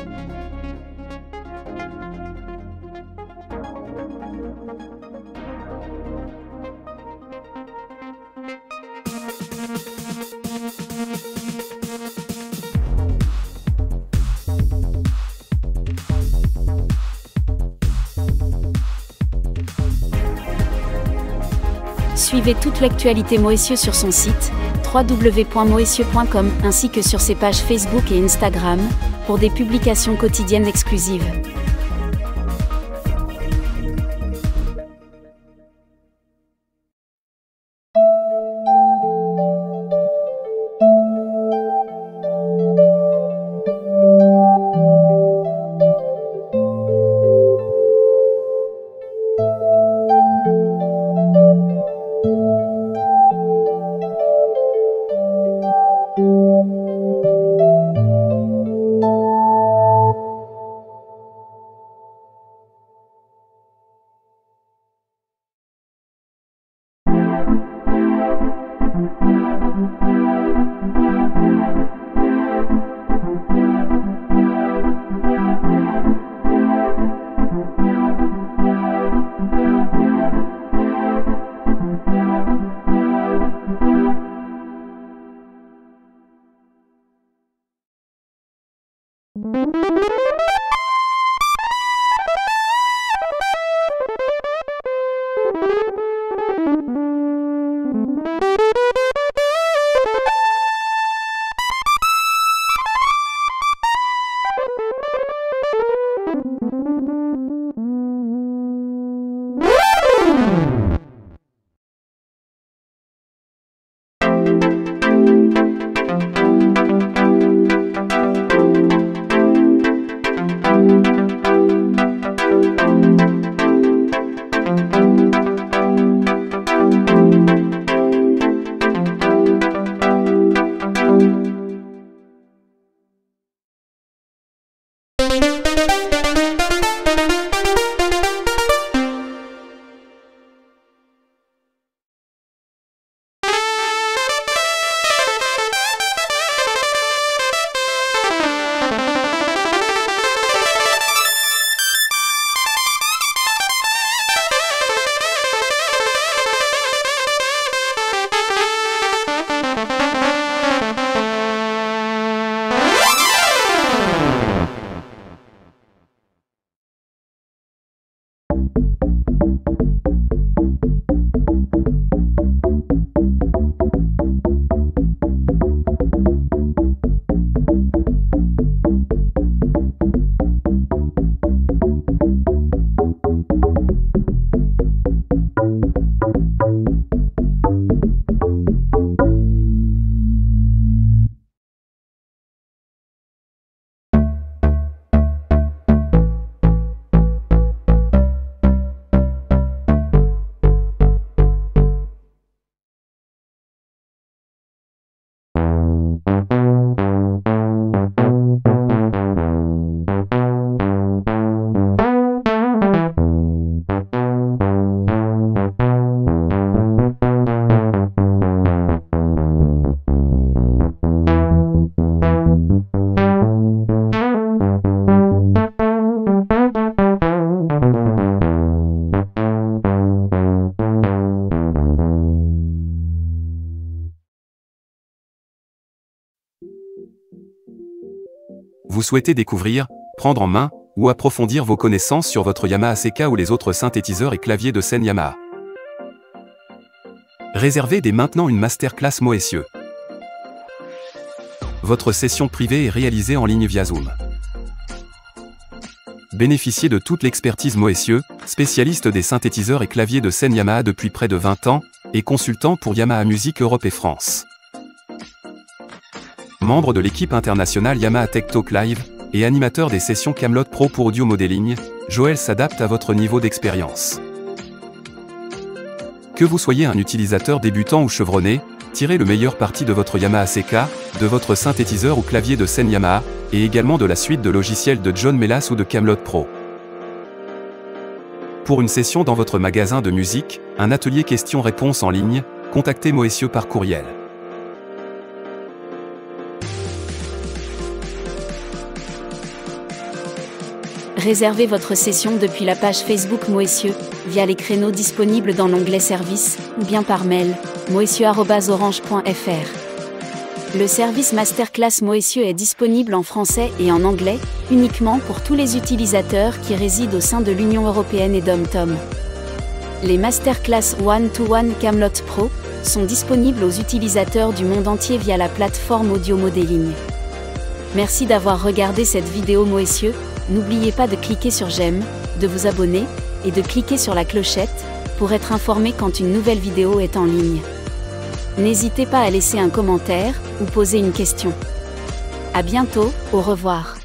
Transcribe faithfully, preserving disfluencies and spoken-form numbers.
Suivez toute l'actualité Moesieux sur son site w w w point moesieux point com ainsi que sur ses pages Facebook et Instagram pour des publications quotidiennes exclusives. Vous souhaitez découvrir, prendre en main, ou approfondir vos connaissances sur votre Yamaha A C K ou les autres synthétiseurs et claviers de scène Yamaha. Réservez dès maintenant une masterclass Moesieux. Votre session privée est réalisée en ligne via Zoom. Bénéficiez de toute l'expertise Moesieux, spécialiste des synthétiseurs et claviers de scène Yamaha depuis près de vingt ans, et consultant pour Yamaha Musique Europe et France. Membre de l'équipe internationale Yamaha Tech Talk Live, et animateur des sessions Camelot Pro pour audio modeling, Joël s'adapte à votre niveau d'expérience. Que vous soyez un utilisateur débutant ou chevronné, tirez le meilleur parti de votre Yamaha A C K, de votre synthétiseur ou clavier de scène Yamaha, et également de la suite de logiciels de John Melas ou de Camelot Pro. Pour une session dans votre magasin de musique, un atelier questions-réponses en ligne, contactez Moesieux par courriel. Réservez votre session depuis la page Facebook Moessieux, via les créneaux disponibles dans l'onglet Services, ou bien par mail, moessieux arobase orange point f r. Le service Masterclass Moessieux est disponible en français et en anglais, uniquement pour tous les utilisateurs qui résident au sein de l'Union européenne et d'Om-Tom. Les Masterclass One-to-One Camelot Pro sont disponibles aux utilisateurs du monde entier via la plateforme Audio Modeling. Merci d'avoir regardé cette vidéo Moessieux. N'oubliez pas de cliquer sur j'aime, de vous abonner, et de cliquer sur la clochette, pour être informé quand une nouvelle vidéo est en ligne. N'hésitez pas à laisser un commentaire, ou poser une question. À bientôt, au revoir.